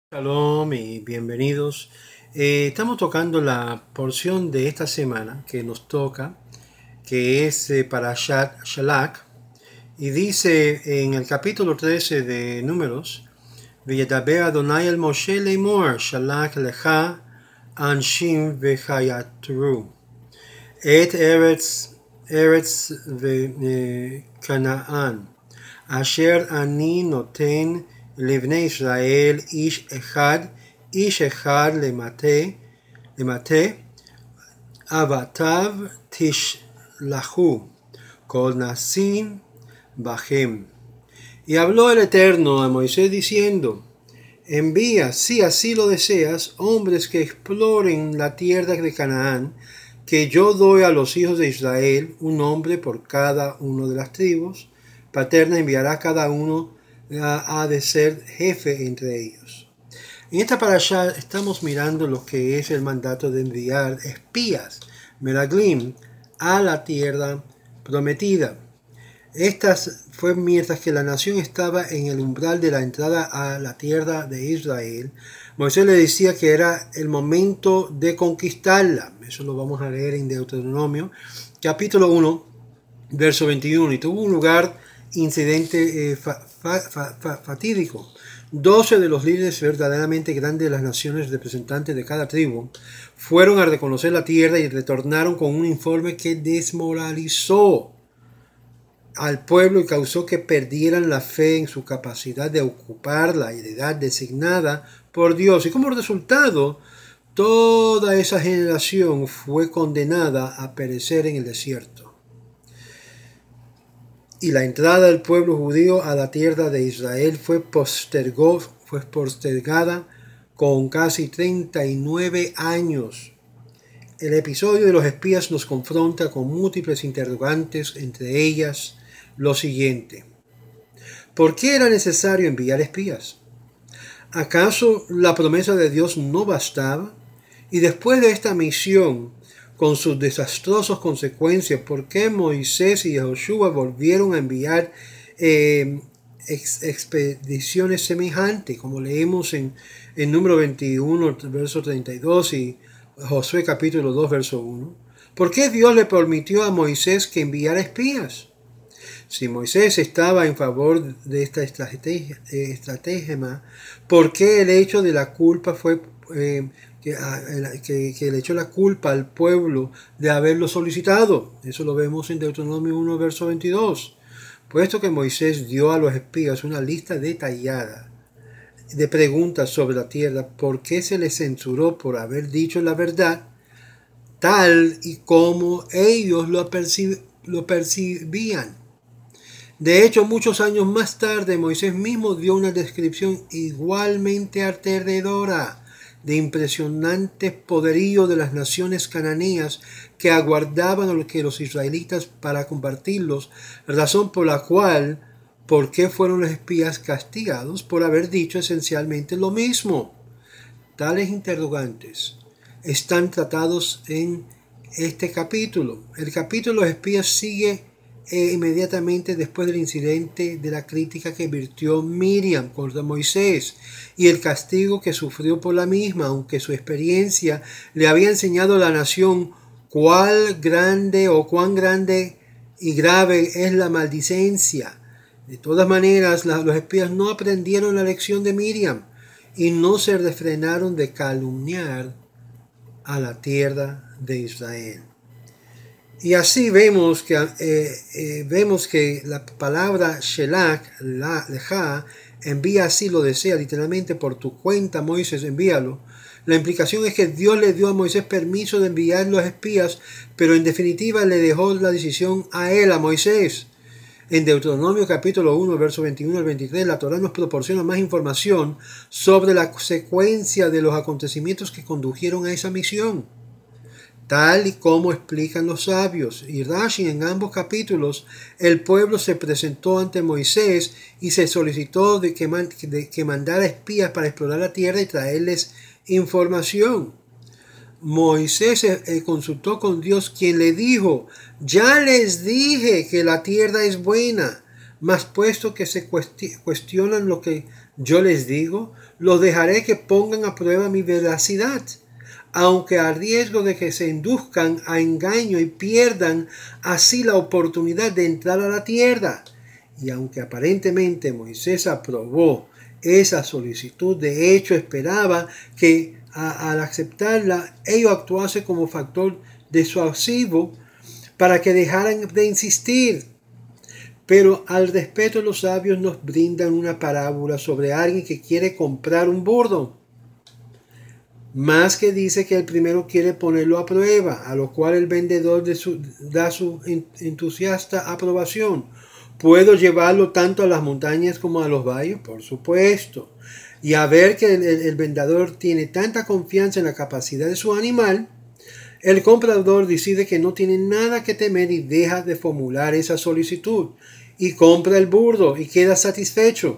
Shalom y bienvenidos. Estamos tocando la porción de esta semana que nos toca, que es Parashat Shalach, y dice en el capítulo 13 de Números: V'yedaber Adonai el Moshe lemor, Shalach lecha anshim v'chayatru, et eretz v'kanaan, asher ani noten לבני ישראל איש אחד למטה אבטיו תשלחו כל נשאים בכם. Y habló el Eterno a Moisés diciendo: envía, si así lo deseas, hombres que exploren la tierra de Canaán, que yo doy a los hijos de Israel, un hombre por cada uno de las tribus paterna enviará cada uno ha de ser jefe entre ellos. En esta parashá estamos mirando lo que es el mandato de enviar espías, meraglim, a la tierra prometida. Estas fue mientras que la nación estaba en el umbral de la entrada a la tierra de Israel. Moisés le decía que era el momento de conquistarla. Eso lo vamos a leer en Deuteronomio, capítulo 1, verso 21. Y tuvo un lugar incidente fatídico. 12 de los líderes verdaderamente grandes de las naciones, representantes de cada tribu, fueron a reconocer la tierra y retornaron con un informe que desmoralizó al pueblo y causó que perdieran la fe en su capacidad de ocupar la heredad designada por Dios. Y como resultado, toda esa generación fue condenada a perecer en el desierto. Y la entrada del pueblo judío a la tierra de Israel fue postergada con casi 39 años. El episodio de los espías nos confronta con múltiples interrogantes, entre ellas lo siguiente: ¿por qué era necesario enviar espías? ¿Acaso la promesa de Dios no bastaba? Y después de esta misión, con sus desastrosas consecuencias, ¿por qué Moisés y Josué volvieron a enviar expediciones semejantes, como leemos en número 21, verso 32 y Josué capítulo 2, verso 1? ¿Por qué Dios le permitió a Moisés que enviara espías? Si Moisés estaba en favor de esta estrategia, ¿por qué el hecho de la culpa fue que le echó la culpa al pueblo de haberlo solicitado? Eso lo vemos en Deuteronomio 1, verso 22. Puesto que Moisés dio a los espías una lista detallada de preguntas sobre la tierra, ¿por qué se les censuró por haber dicho la verdad tal y como ellos lo percibían? De hecho, muchos años más tarde, Moisés mismo dio una descripción igualmente aterradora de impresionante poderío de las naciones cananeas que aguardaban a los israelitas para combatirlos, razón por la cual, ¿por qué fueron los espías castigados? Por haber dicho esencialmente lo mismo. Tales interrogantes están tratados en este capítulo. El capítulo de los espías sigue inmediatamente después del incidente de la crítica que virtió Miriam contra Moisés y el castigo que sufrió por la misma, aunque su experiencia le había enseñado a la nación cuán grande y grave es la maldicencia. De todas maneras, los espías no aprendieron la lección de Miriam y no se refrenaron de calumniar a la tierra de Israel. Y así vemos que la palabra Shelach, lecha, envía así lo desea, literalmente por tu cuenta, Moisés, envíalo. La implicación es que Dios le dio a Moisés permiso de enviar los espías, pero en definitiva le dejó la decisión a él, a Moisés. En Deuteronomio capítulo 1, verso 21 al 23, la Torá nos proporciona más información sobre la secuencia de los acontecimientos que condujeron a esa misión, tal y como explican los sabios. Y Rashi, en ambos capítulos, el pueblo se presentó ante Moisés y se solicitó de que mandara espías para explorar la tierra y traerles información. Moisés consultó con Dios, quien le dijo: ya les dije que la tierra es buena, mas puesto que se cuestionan lo que Yo les digo, los dejaré que pongan a prueba mi veracidad, aunque a riesgo de que se induzcan a engaño y pierdan así la oportunidad de entrar a la tierra. Y aunque aparentemente Moisés aprobó esa solicitud, de hecho esperaba que al aceptarla ello actuase como factor disuasivo para que dejaran de insistir. Pero al respeto los sabios nos brindan una parábola sobre alguien que quiere comprar un burro. Más que dice que el primero quiere ponerlo a prueba, a lo cual el vendedor da su entusiasta aprobación. ¿Puedo llevarlo tanto a las montañas como a los valles? Por supuesto. Y a ver que el vendedor tiene tanta confianza en la capacidad de su animal, el comprador decide que no tiene nada que temer y deja de formular esa solicitud y compra el burro y queda satisfecho.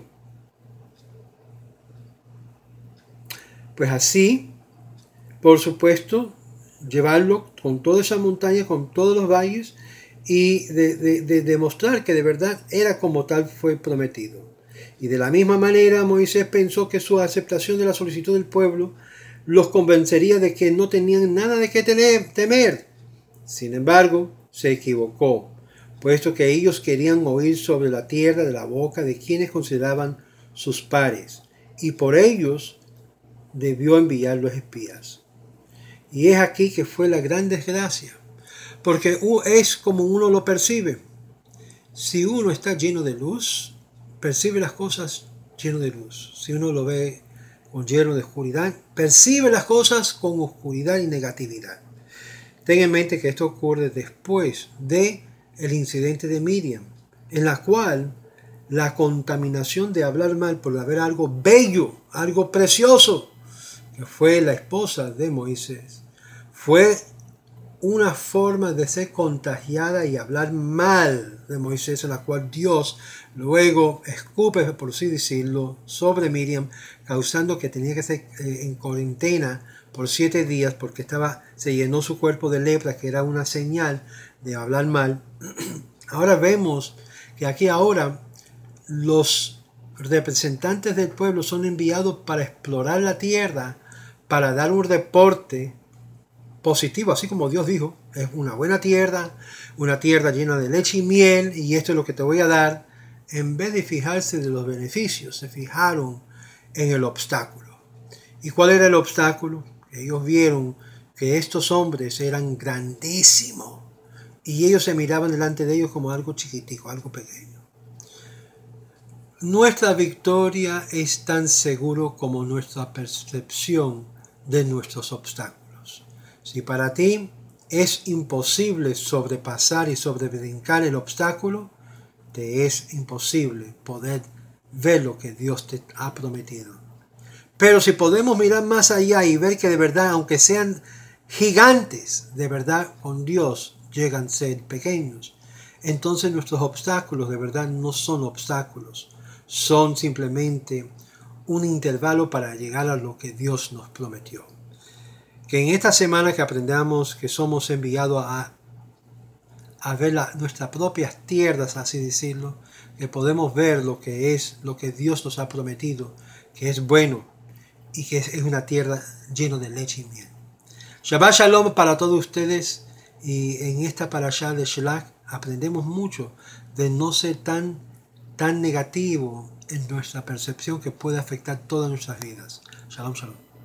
Pues así, por supuesto, llevarlo con toda esa montaña, con todos los valles y de demostrar que de verdad era como tal fue prometido. Y de la misma manera Moisés pensó que su aceptación de la solicitud del pueblo los convencería de que no tenían nada de qué temer. Sin embargo, se equivocó, puesto que ellos querían oír sobre la tierra de la boca de quienes consideraban sus pares, y por ellos debió enviar los espías. Y es aquí que fue la gran desgracia, porque es como uno lo percibe. Si uno está lleno de luz, percibe las cosas lleno de luz. Si uno lo ve lleno de oscuridad, percibe las cosas con oscuridad y negatividad. Ten en mente que esto ocurre después de el incidente de Miriam, en la cual la contaminación de hablar mal por haber algo bello, algo precioso, que fue la esposa de Moisés, fue una forma de ser contagiada y hablar mal de Moisés, en la cual Dios luego escupe, por así decirlo, sobre Miriam, causando que tenía que ser en cuarentena por 7 días porque se llenó su cuerpo de lepra, que era una señal de hablar mal. Ahora vemos que aquí ahora los representantes del pueblo son enviados para explorar la tierra, para dar un reporte positivo, así como Dios dijo, es una buena tierra, una tierra llena de leche y miel, y esto es lo que te voy a dar. En vez de fijarse de los beneficios, se fijaron en el obstáculo. ¿Y cuál era el obstáculo? Ellos vieron que estos hombres eran grandísimos, y ellos se miraban delante de ellos como algo chiquitico, algo pequeño. Nuestra victoria es tan seguro como nuestra percepción de nuestros obstáculos. Si para ti es imposible sobrepasar y sobrebrincar el obstáculo, te es imposible poder ver lo que Dios te ha prometido. Pero si podemos mirar más allá y ver que de verdad, aunque sean gigantes, de verdad con Dios llegan a ser pequeños, entonces nuestros obstáculos de verdad no son obstáculos, son simplemente un intervalo para llegar a lo que Dios nos prometió. Que en esta semana que aprendamos que somos enviados a ver nuestras propias tierras, así decirlo, que podemos ver lo que es, lo que Dios nos ha prometido, que es bueno y que es una tierra llena de leche y miel. Shabbat Shalom para todos ustedes, y en esta parashá de Shelach aprendemos mucho de no ser tan negativo en nuestra percepción que puede afectar todas nuestras vidas. Shalom, shalom.